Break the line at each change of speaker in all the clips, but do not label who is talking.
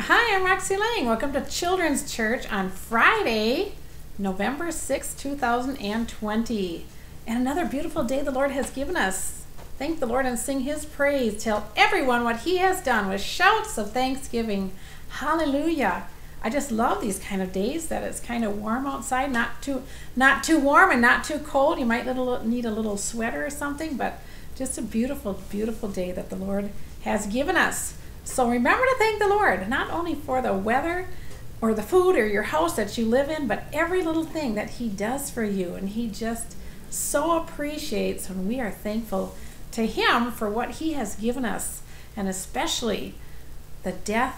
Hi, I'm Roxy Lang. Welcome to Children's Church on Friday, November 6, 2020. And another beautiful day the Lord has given us. Thank the Lord and sing His praise. Tell everyone what He has done with shouts of thanksgiving. Hallelujah. I just love these kind of days that it's kind of warm outside, not too warm and not too cold. You might need a little sweater or something, but just a beautiful, beautiful day that the Lord has given us. So remember to thank the Lord, not only for the weather or the food or your house that you live in, but every little thing that He does for you. And He just so appreciates when we are thankful to Him for what He has given us, and especially the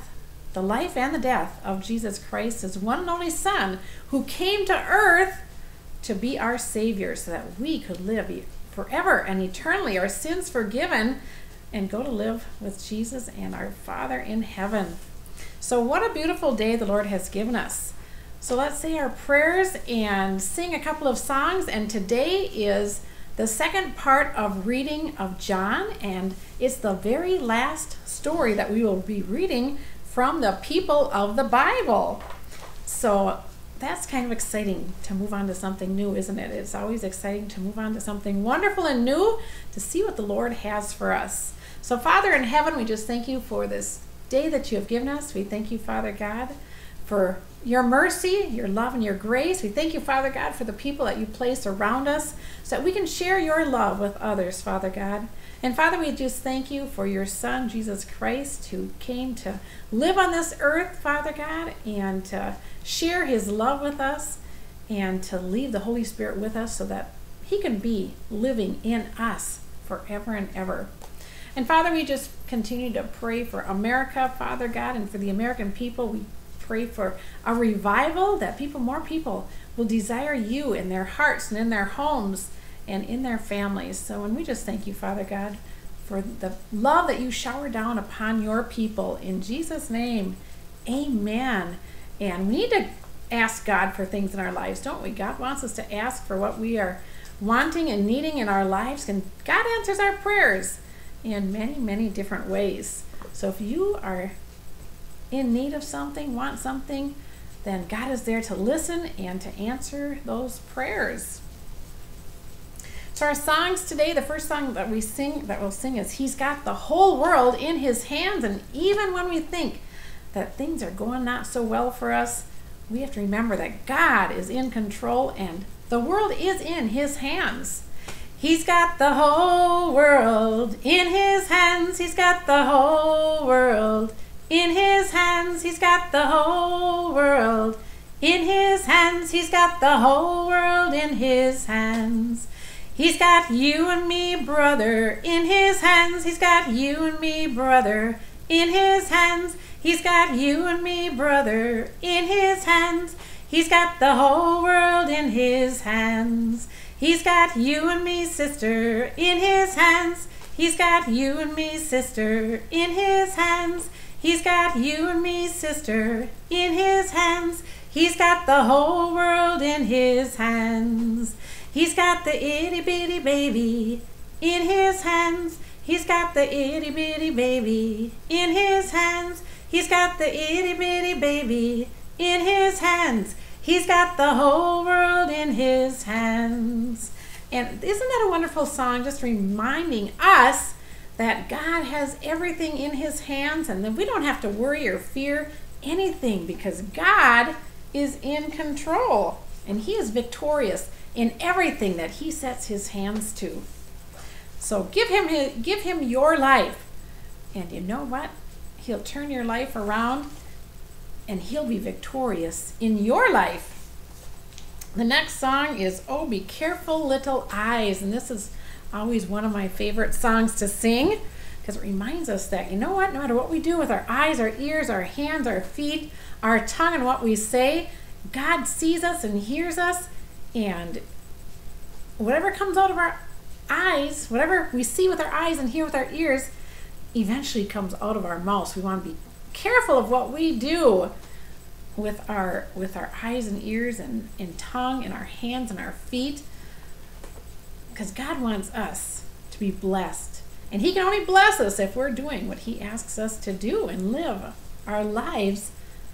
life and the death of Jesus Christ, His one and only Son, who came to earth to be our Savior so that we could live forever and eternally, our sins forgiven, and go to live with Jesus and our Father in heaven. So what a beautiful day the Lord has given us. So let's say our prayers and sing a couple of songs. And today is the second part of reading of John, and it's the very last story that we will be reading from the people of the Bible. So that's kind of exciting to move on to something new, isn't it? It's always exciting to move on to something wonderful and new, to see what the Lord has for us. So Father in heaven, we just thank you for this day that you have given us. We thank you, Father God, for your mercy, your love, and your grace. We thank you, Father God, for the people that you place around us so that we can share your love with others, Father God. And Father, we just thank you for your Son, Jesus Christ, who came to live on this earth, Father God, and to share his love with us and to leave the Holy Spirit with us so that he can be living in us forever and ever. And Father, we just continue to pray for America, Father God, and for the American people. We pray for a revival, that more people will desire you in their hearts and in their homes and in their families. So, and we just thank you, Father God, for the love that you shower down upon your people. In Jesus' name, amen. And we need to ask God for things in our lives, don't we? God wants us to ask for what we are wanting and needing in our lives, and God answers our prayers in many, many different ways. So if you are in need of something, want something, then God is there to listen and to answer those prayers. So our songs today, the first song that we'll sing is He's Got the Whole World in His Hands. And even when we think that things are going not so well for us, we have to remember that God is in control and the world is in His hands. He's got the whole world in His hands. He's got the whole world in His hands. He's got the whole world in His hands. He's got the whole world in His hands. He's got you and me, brother, in His hands. He's got you and me, brother, in His hands. He's got you and me, brother, in His hands. He's got the whole world in His hands. He's got you and me, sister, in His hands. He's got you and me, sister, in His hands. He's got you and me, sister, in His hands. He's got the whole world in His hands. He's got the itty-bitty baby in His hands. He's got the itty-bitty baby in His hands. He's got the itty-bitty baby in His hands. He's got the whole world in His hands. And isn't that a wonderful song, just reminding us that God has everything in His hands and that we don't have to worry or fear anything because God is in control and He is victorious in everything that He sets His hands to. So give him your life, and you know what? He'll turn your life around and He'll be victorious in your life. The next song is Oh, Be Careful Little Eyes, and this is always one of my favorite songs to sing because it reminds us that, you know what, no matter what we do with our eyes, our ears, our hands, our feet, our tongue, and what we say, God sees us and hears us, and whatever comes out of our eyes, whatever we see with our eyes and hear with our ears, eventually comes out of our mouths. We want to be careful of what we do with our eyes and ears and tongue and our hands and our feet, because God wants us to be blessed, and He can only bless us if we're doing what He asks us to do and live. our lives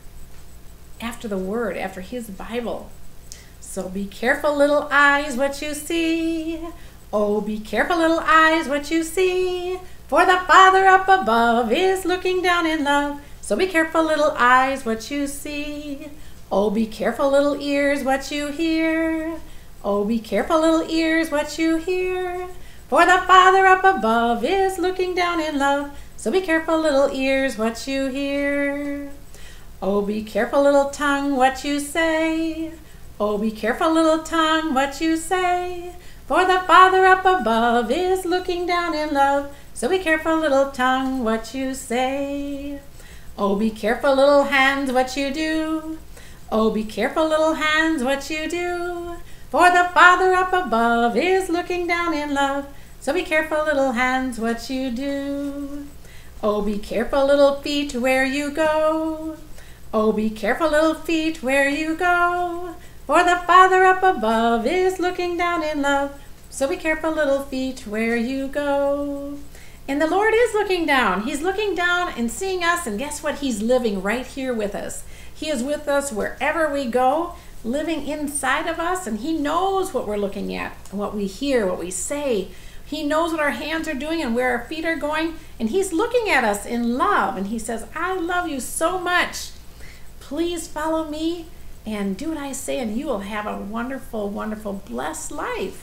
after the Word, after His Bible. So be careful, little eyes, what you see. Oh, be careful, little eyes, what you see. For the Father up above is looking down in love. So be careful, little eyes, what you see. Oh, be careful, little ears, what you hear. Oh, be careful, little ears, what you hear. For the Father up above is looking down in love. So be careful, little ears, what you hear. Oh, be careful, little tongue, what you say. Oh, be careful, little tongue, what you say. For the Father up above is looking down in love. So be careful, little tongue, what you say. Oh, be careful, little hands, what you do. Oh, be careful, little hands, what you do. For the Father up above is looking down in love. So be careful, little hands, what you do. Oh, be careful, little feet, where you go. Oh, be careful, little feet, where you go. For the Father up above is looking down in love. So be careful, little feet, where you go. And the Lord is looking down. He's looking down and seeing us, and guess what? He's living right here with us. He is with us wherever we go, living inside of us, and He knows what we're looking at, what we hear, what we say. He knows what our hands are doing and where our feet are going, and He's looking at us in love, and He says, I love you so much. Please follow me and do what I say, and you will have a wonderful, wonderful, blessed life.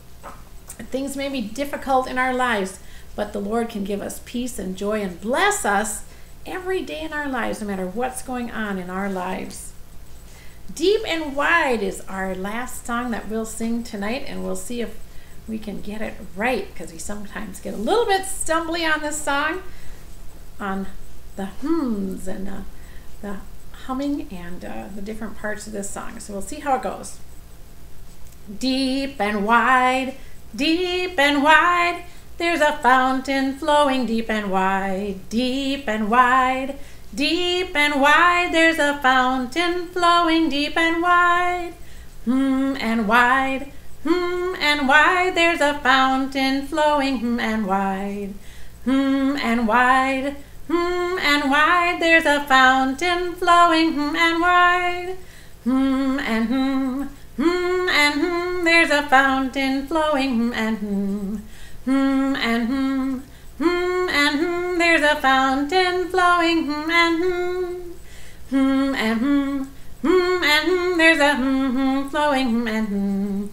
Things may be difficult in our lives, but the Lord can give us peace and joy and bless us every day in our lives, no matter what's going on in our lives. Deep and Wide is our last song that we'll sing tonight, and we'll see if we can get it right, because we sometimes get a little bit stumbly on this song, on the hymns and the humming and the different parts of this song. So we'll see how it goes. Deep and wide, there's a fountain flowing deep and wide, deep and wide, deep and wide. There's a fountain flowing deep and wide, and wide, and wide. There's a fountain flowing and wide, and wide, and wide. There's a fountain flowing and wide, and and there's a fountain flowing and and there's a fountain flowing and and there's a flowing and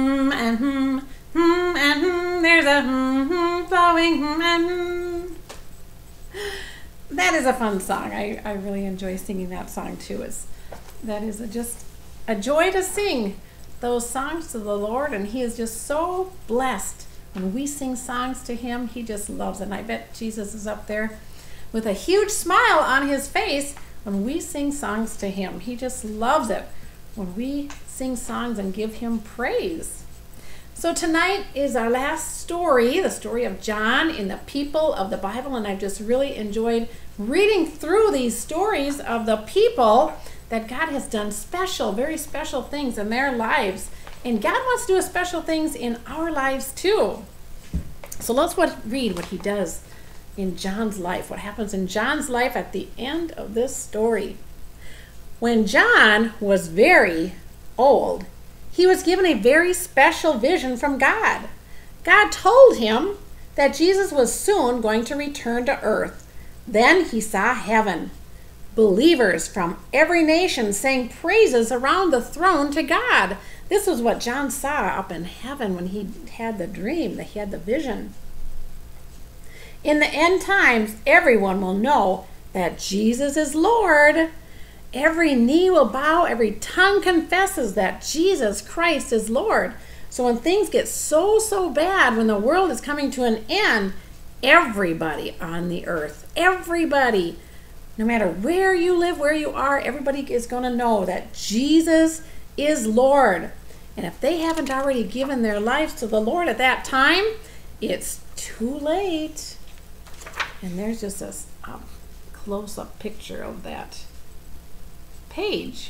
there's a flowing and. That is a fun song. I really enjoy singing that song too. That is just a joy to sing those songs to the Lord, and He is just so blessed when we sing songs to Him. He just loves it. And I bet Jesus is up there with a huge smile on His face when we sing songs to Him. He just loves it when we sing songs and give Him praise. So tonight is our last story, the story of John in the people of the Bible, and I've just really enjoyed reading through these stories of the people that God has done special, very special things in their lives. And God wants to do special things in our lives too. So let's read what He does in John's life, what happens in John's life at the end of this story. When John was very old, he was given a very special vision from God. God told him that Jesus was soon going to return to earth. Then he saw heaven. Believers from every nation sang praises around the throne to God. This was what John saw up in heaven when he had the dream, that he had the vision. In the end times, everyone will know that Jesus is Lord. Every knee will bow, every tongue confesses that Jesus Christ is Lord. So when things get so bad, when the world is coming to an end, everybody on the earth, everybody, no matter where you live, where you are, everybody is going to know that Jesus is Lord. And if they haven't already given their lives to the Lord at that time, it's too late. And there's just a close-up picture of that page.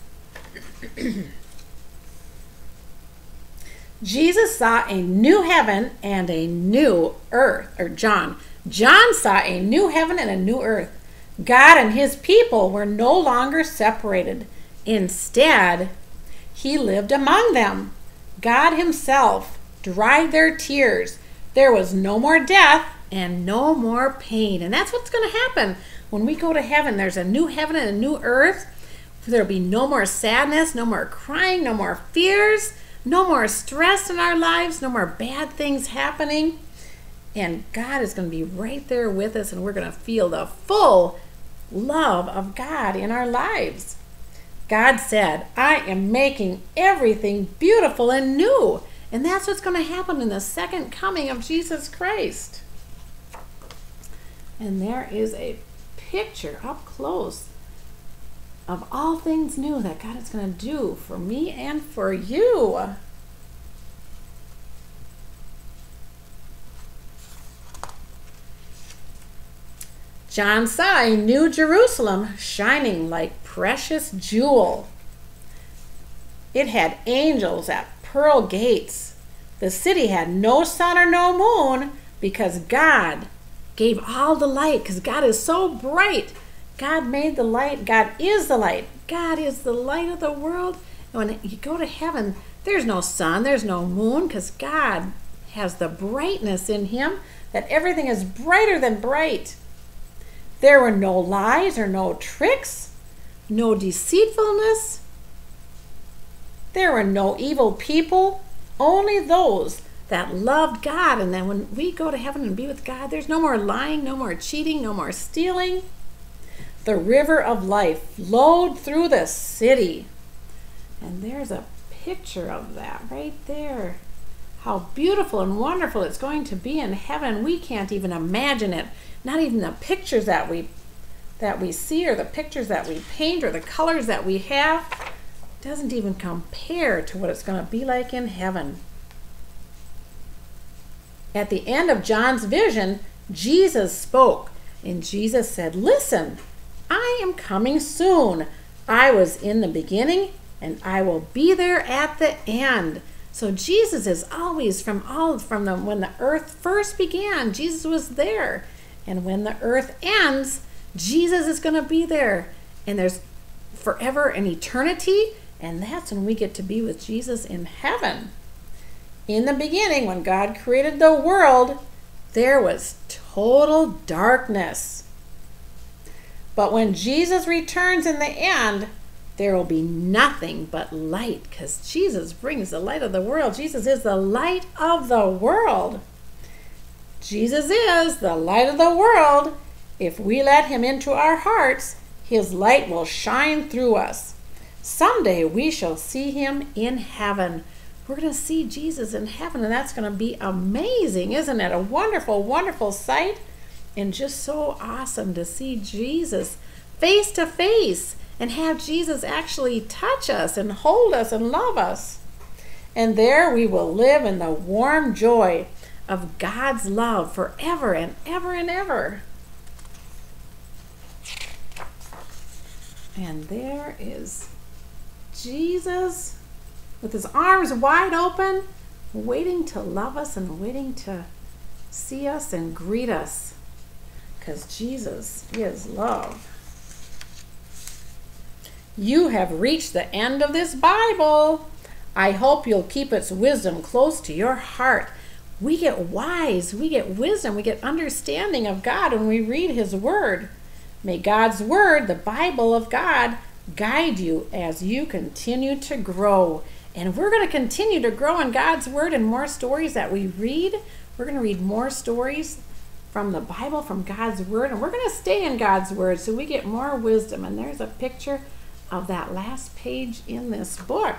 Jesus saw a new heaven and a new earth, or John saw a new heaven and a new earth. God and his people were no longer separated. Instead, he lived among them. God himself dried their tears. There was no more death and no more pain. And that's what's going to happen when we go to heaven. There's a new heaven and a new earth. There'll be no more sadness, no more crying, no more fears, no more stress in our lives, no more bad things happening. And God is going to be right there with us, and we're going to feel the full love of God in our lives. God said, I am making everything beautiful and new. And that's what's going to happen in the second coming of Jesus Christ. And there is a picture up close of all things new that God is going to do for me and for you. John saw a new Jerusalem shining like precious jewel. It had angels at pearl gates. The city had no sun or no moon because God gave all the light, because God is so bright. God made the light. God is the light. God is the light of the world. And when you go to heaven, there's no sun, there's no moon, because God has the brightness in him, that everything is brighter than bright. There were no lies or no tricks, no deceitfulness. There were no evil people, only those that loved God. And then when we go to heaven and be with God, there's no more lying, no more cheating, no more stealing. The river of life flowed through the city. And there's a picture of that right there. How beautiful and wonderful it's going to be in heaven. We can't even imagine it. Not even the pictures that we see, or the pictures that we paint, or the colors that we have, doesn't even compare to what it's going to be like in heaven. At the end of John's vision, Jesus spoke, and Jesus said, listen, I am coming soon. I was in the beginning, and I will be there at the end. So Jesus is always when the earth first began, Jesus was there. And when the earth ends, Jesus is going to be there. And there's forever and eternity, and that's when we get to be with Jesus in heaven. In the beginning, when God created the world, there was total darkness. But when Jesus returns in the end, there will be nothing but light, because Jesus brings the light of the world. Jesus is the light of the world. Jesus is the light of the world. If we let him into our hearts, his light will shine through us. Someday we shall see him in heaven. We're going to see Jesus in heaven, and that's going to be amazing. Isn't it a wonderful, wonderful sight? And just so awesome to see Jesus face to face and have Jesus actually touch us and hold us and love us. And there we will live in the warm joy of God's love forever and ever and ever. And there is Jesus with his arms wide open, waiting to love us and waiting to see us and greet us, because Jesus is love. You have reached the end of this Bible. I hope you'll keep its wisdom close to your heart. We get wise, we get wisdom, we get understanding of God when we read his word. May God's word, the Bible of God, guide you as you continue to grow. And we're going to continue to grow in God's word and more stories that we read. We're going to read more stories from the Bible, from God's word, and we're going to stay in God's word so we get more wisdom. And there's a picture of that last page in this book.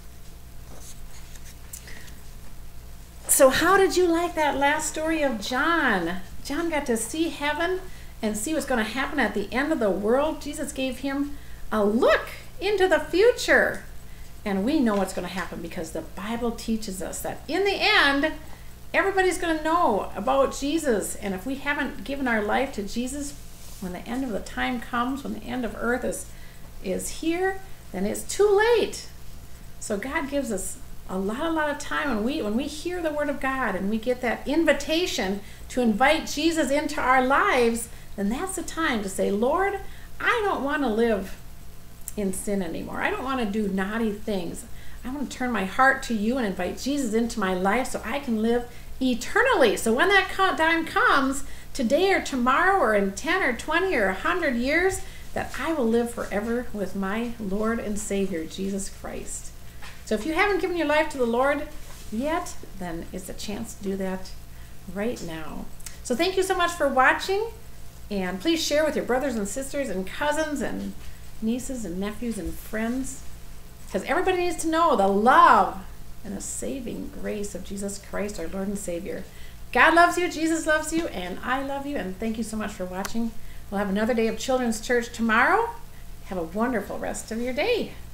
So how did you like that last story of John? John got to see heaven and see what's going to happen at the end of the world. Jesus gave him a look into the future. And we know what's going to happen because the Bible teaches us that in the end, everybody's going to know about Jesus. And if we haven't given our life to Jesus, when the end of the time comes, when the end of earth is here, then it's too late. So God gives us a lot of time when we hear the word of God and we get that invitation to invite Jesus into our lives, then that's the time to say, Lord, I don't want to live in sin anymore. I don't want to do naughty things. I want to turn my heart to you and invite Jesus into my life so I can live eternally. So when that time comes, today or tomorrow or in 10 or 20 or 100 years, that I will live forever with my Lord and Savior, Jesus Christ. So if you haven't given your life to the Lord yet, then it's a chance to do that right now. So thank you so much for watching, and please share with your brothers and sisters and cousins and nieces and nephews and friends, because everybody needs to know the love and the saving grace of Jesus Christ, our Lord and Savior. God loves you, Jesus loves you, and I love you, and thank you so much for watching. We'll have another day of Children's Church tomorrow. Have a wonderful rest of your day.